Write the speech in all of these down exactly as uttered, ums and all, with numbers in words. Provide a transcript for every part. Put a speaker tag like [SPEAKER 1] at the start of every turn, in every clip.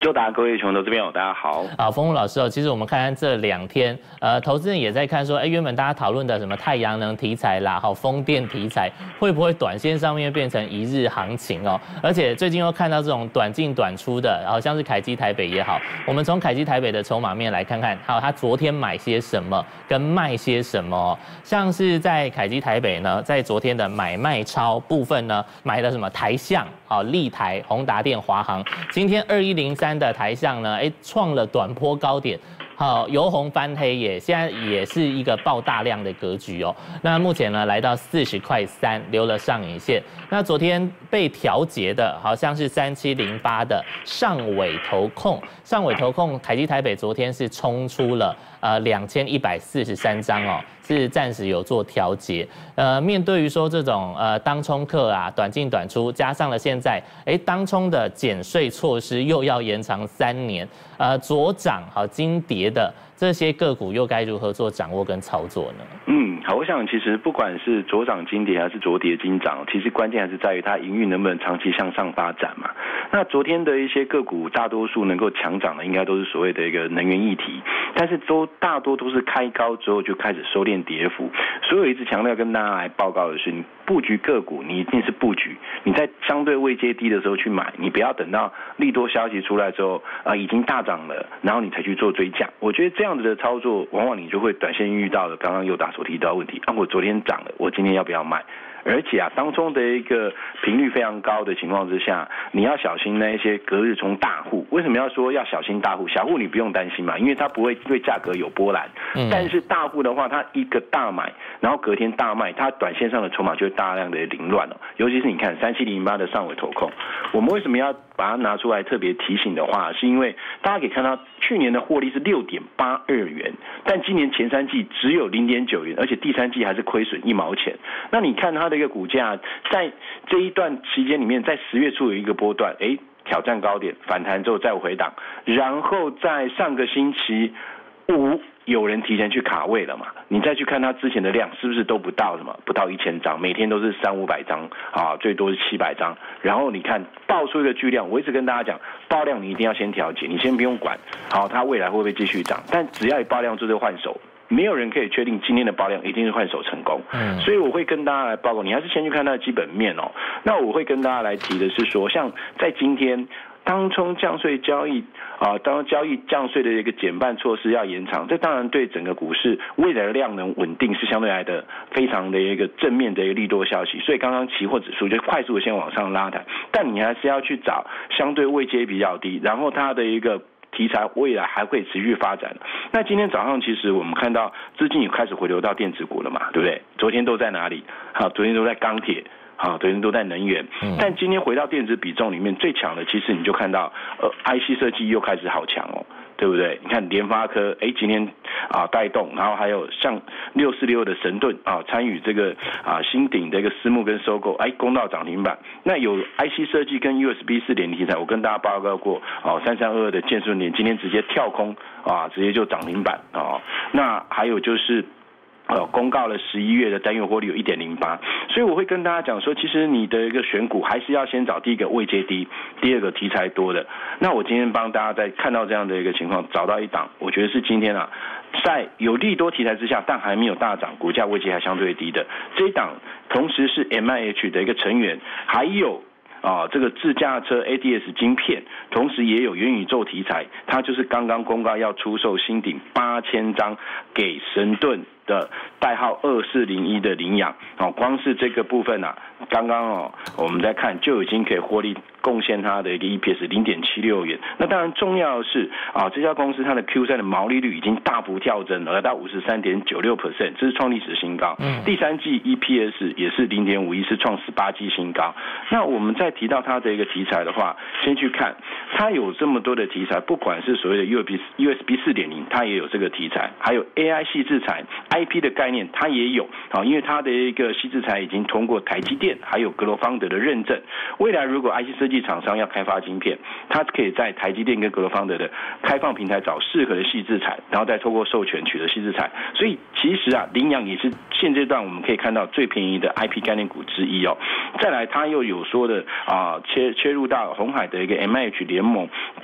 [SPEAKER 1] 就答各位穷投资朋友，大家好。
[SPEAKER 2] 好，丰富老师哦，其实我们看看这两天，呃，投资人也在看说，哎，原本大家讨论的什么太阳能题材啦，好，风电题材，会不会短线上面变成一日行情哦？而且最近又看到这种短进短出的，然后像是凯基台北也好，我们从凯基台北的筹码面来看看，还有他昨天买些什么，跟卖些什么哦。像是在凯基台北呢，在昨天的买卖超部分呢，买了什么台象、好立台、宏达电、华航，今天二一零三的台象呢，哎，创了短波高点。好，由红翻黑也，现在也是一个爆大量的格局哦。那目前呢，来到四十块三，留了上影线。那昨天被调节的，好像是三七零八的上尾投控，上尾投控，凯基台北昨天是冲出了呃两千一百四十三张哦，是暂时有做调节。呃，面对于说这种呃当冲客啊，短进短出，加上了现在哎当冲的减税措施又要延长三年，呃左涨好金跌的这些个股又该如何做掌握跟操作呢？
[SPEAKER 1] 嗯，好，我想其实不管是左涨金跌还是左跌金涨，其实关键还是在于它营运能不能长期向上发展嘛。那昨天的一些个股，大多数能够强涨的，应该都是所谓的一个能源议题，但是都大多都是开高之后就开始收敛跌幅。所以我一直强调跟大家来报告的是，你布局个股，你一定是布局，你在相对位阶低的时候去买，你不要等到利多消息出来之后，呃，已经大涨了，然后你才去做追价。我觉得这样子的操作，往往你就会短线遇到了刚刚友达所提到的问题啊，我昨天涨了，我今天要不要卖？而且啊，当中的一个频率非常高的情况之下，你要小心那一些隔日冲大户。为什么要说要小心大户？小户你不用担心嘛，因为它不会对价格有波澜。嗯、但是大户的话，它一个大买，然后隔天大卖，它短线上的筹码就会大量的凌乱了。尤其是你看三七零八的上尾投控，我们为什么要把它拿出来特别提醒的话，是因为大家可以看到去年的获利是六点八二元，但今年前三季只有零点九元，而且第三季还是亏损一毛钱。那你看它的一个股价，在这一段期间里面，在十月初有一个波段，哎，挑战高点，反弹之后再回档，然后在上个星期五有人提前去卡位了嘛？你再去看它之前的量，是不是都不到什么？不到一千张，每天都是三五百张啊，最多是七百张。然后你看爆出一个巨量，我一直跟大家讲，爆量你一定要先调节，你先不用管，好，它未来会不会继续涨？但只要一爆量，就是换手。没有人可以确定今天的爆量一定是换手成功，嗯，所以我会跟大家来报告，你还是先去看它的基本面哦。那我会跟大家来提的是说，像在今天当冲降税交易啊，当交易降税的一个减半措施要延长，这当然对整个股市未来的量能稳定是相对来的非常的一个正面的一个利多消息。所以刚刚期货指数就快速的先往上拉抬，但你还是要去找相对位阶比较低，然后它的一个题材未来还会持续发展。那今天早上其实我们看到资金也开始回流到电子股了嘛，对不对？昨天都在哪里？好，昨天都在钢铁，好，昨天都在能源。但今天回到电子比重里面最强的，其实你就看到呃 I C 设计又开始好强哦。对不对？你看联发科，哎，今天啊带动，然后还有像六四六的神盾啊，参与这个啊新鼎的一个私募跟收购，哎，攻到涨停板。那有 I C 设计跟 U S B 四点零题材，我跟大家报告过，哦，三三二二的建顺联今天直接跳空啊，直接就涨停板啊。那还有就是。呃，公告了十一月的单月获利有 一点零八， 所以我会跟大家讲说，其实你的一个选股还是要先找第一个位阶低，第二个题材多的。那我今天帮大家在看到这样的一个情况，找到一档，我觉得是今天啊，在有利多题材之下，但还没有大涨，股价位阶还相对低的这一档，同时是 M I H 的一个成员，还有。啊，这个自驾车 A D S 晶片，同时也有元宇宙题材，它就是刚刚公告要出售新鼎八千张给神盾的代号二四零一的领养，哦，光是这个部分啊，刚刚哦我们在看就已经可以获利贡献它的一个 E P S 零点七六元。那当然重要的是啊，这家公司它的 Q 三 的毛利率已经大幅跳增了，来到五十三点九六 percent， 这是创历史新高。嗯，第三季 E P S 也是零点五一，是创十八季新高。那我们在提到它的一个题材的话，先去看它有这么多的题材，不管是所谓的 U S B 四点零， 它也有这个题材，还有 A I 矽智财 I P 的概念它也有，好，因为它的一个矽智财已经通过台积电还有格罗方德的认证，未来如果 I C 设计厂商要开发晶片，它可以在台积电跟格罗方德的开放平台找适合的矽智财，然后再透过授权取得矽智财。所以其实啊，领养也是现阶段我们可以看到最便宜的 I P 概念股之一哦。再来，它又有说的啊，切切入到鸿海的一个 M I H 联盟。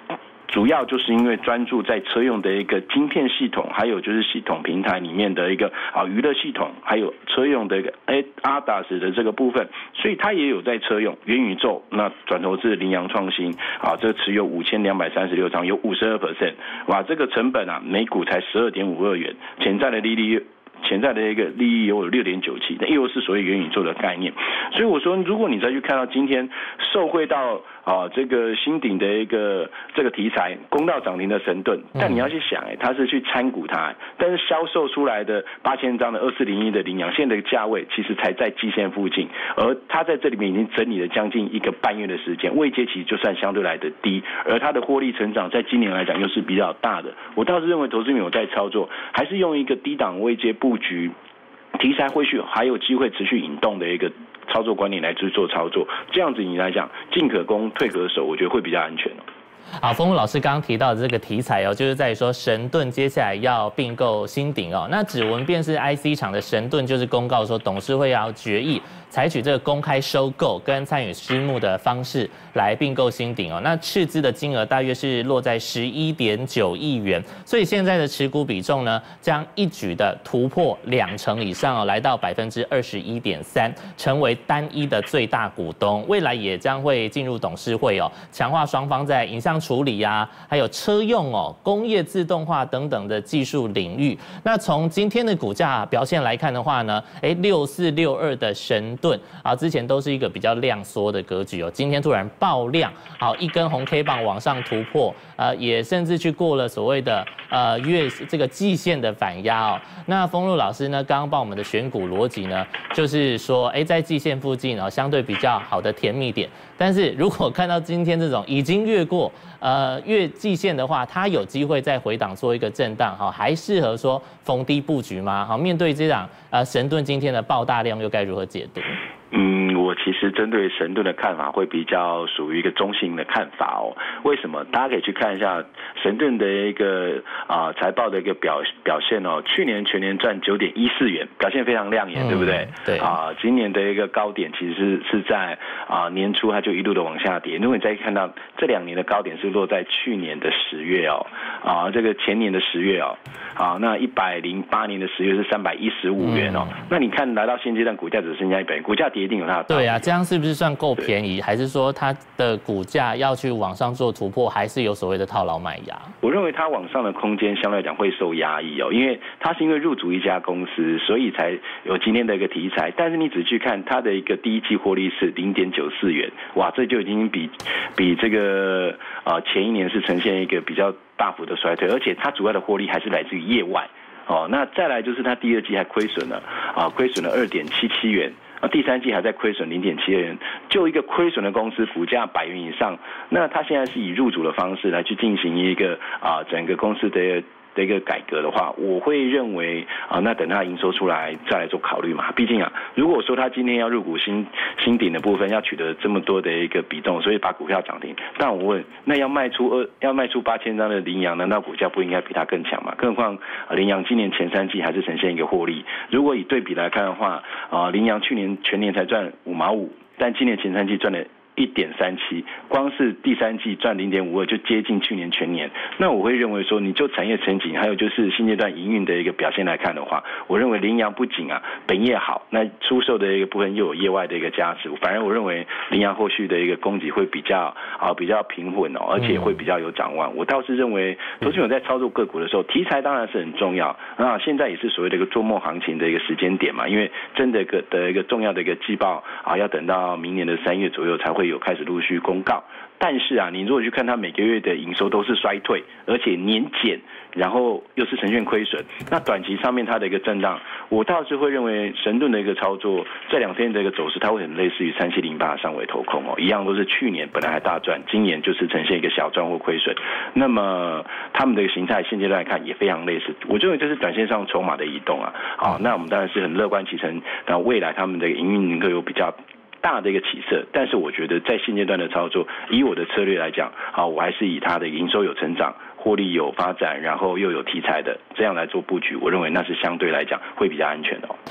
[SPEAKER 1] 主要就是因为专注在车用的一个晶片系统，还有就是系统平台里面的一个啊娱乐系统，还有车用的一个 A D A S 的这个部分，所以它也有在车用元宇宙。那转投资羚羊创新啊，这持有五千两百三十六张，有五十二 percent， 哇，这个成本啊每股才十二点五二元，潜在的利率。潜在的一个利益有六点九七，那又是所谓元宇宙的概念，所以我说，如果你再去看到今天受惠到啊这个新鼎的一个这个题材，攻到涨停的神盾，但你要去想，哎，它是去参股它，但是销售出来的八千张的二四零一的羚羊，现在的价位其实才在季线附近，而它在这里面已经整理了将近一个半月的时间，位阶其实就算相对来的低，而它的获利成长在今年来讲又是比较大的，我倒是认为投资人有在操作，还是用一个低档位阶布局。题材或许还有机会持续引动的一个操作观念来去做操作，这样子你来讲进可攻退可守，我觉得会比较安全哦。
[SPEAKER 2] 好，丰富老师刚刚提到的这个题材哦，就是在于说神盾接下来要并购新鼎哦。那指纹辨识 I C 厂的神盾就是公告说，董事会要决议采取这个公开收购跟参与私募的方式来并购新鼎哦。那斥资的金额大约是落在十一点九亿元，所以现在的持股比重呢，将一举的突破两成以上哦，来到百分之二十一点三，成为单一的最大股东。未来也将会进入董事会哦，强化双方在影像处理啊，还有车用哦、工业自动化等等的技术领域。那从今天的股价表现来看的话呢，哎，六四六二的神盾啊，之前都是一个比较量缩的格局哦，今天突然爆量，好一根红 K 棒往上突破，呃，也甚至去过了所谓的呃月这个季线的反压哦。那丰路老师呢，刚刚帮我们的选股逻辑呢，就是说，哎，在季线附近哦，相对比较好的甜蜜点。但是如果看到今天这种已经越过呃越季线的话，它有机会再回档做一个震荡，哈，还适合说逢低布局吗？好，面对这档呃神盾今天的爆大量，又该如何解读？
[SPEAKER 1] 嗯，我其实针对神盾的看法会比较属于一个中性的看法哦。为什么？大家可以去看一下神盾的一个啊、呃、财报的一个表表现哦。去年全年赚九点一四元，表现非常亮眼，嗯、对不对？
[SPEAKER 2] 对
[SPEAKER 1] 啊、呃，今年的一个高点其实是是在啊、呃、年初它就一路的往下跌。如果你再看到这两年的高点是落在去年的十月哦，啊、呃、这个前年的十月哦，啊那一百零八年的十月是三百一十五元哦。嗯、那你看来到现阶段股价只剩下一百元，股价跌。一定有它的
[SPEAKER 2] 对啊，这样是不是算够便宜？还是说它的股价要去往上做突破，还是有所谓的套牢卖压？
[SPEAKER 1] 我认为它往上的空间相对来讲会受压抑哦，因为它是因为入主一家公司，所以才有今天的一个题材。但是你只去看它的一个第一季获利是零点九四元，哇，这就已经比比这个呃前一年是呈现一个比较大幅的衰退，而且它主要的获利还是来自于业外哦。那再来就是它第二季还亏损了啊，亏损了二点七七元。啊，第三季还在亏损零点七二元，就一个亏损的公司，股价百元以上，那它现在是以入主的方式来去进行一个啊整个公司的的一个改革的话，我会认为啊，那等它营收出来再来做考虑嘛。毕竟啊，如果说它今天要入股新新鼎的部分，要取得这么多的一个比重，所以把股票涨停，但我问，那要卖出二要卖出八千张的羚羊，难道股价不应该比它更强吗？更何况羚羊今年前三季还是呈现一个获利，如果以对比来看的话，啊，羚羊去年全年才赚五毛五，但今年前三季赚了一点三七，光是第三季赚零点五二就接近去年全年。那我会认为说，你就产业前景，还有就是现阶段营运的一个表现来看的话，我认为羚羊不仅啊本业好，那出售的一个部分又有业外的一个加持，反而我认为羚羊后续的一个供给会比较啊比较平稳哦，而且会比较有展望。我倒是认为，投资者在操作个股的时候，题材当然是很重要。那现在也是所谓的一个做梦行情的一个时间点嘛，因为真的个的一个重要的一个季报啊，要等到明年的三月左右才会有开始陆续公告。但是啊，你如果去看它每个月的营收都是衰退，而且年减，然后又是呈现亏损，那短期上面它的一个震荡，我倒是会认为神盾的一个操作，这两天的一个走势，它会很类似于三七零八上尾投控哦，一样都是去年本来还大赚，今年就是呈现一个小赚或亏损。那么他们的形态现阶段来看也非常类似，我认为这是短线上筹码的移动啊。好，那我们当然是很乐观其成，那未来他们的营运能够有比较大的一个起色，但是我觉得在现阶段的操作，以我的策略来讲，啊，我还是以它的营收有成长，获利有发展，然后又有题材的这样来做布局，我认为那是相对来讲会比较安全的哦。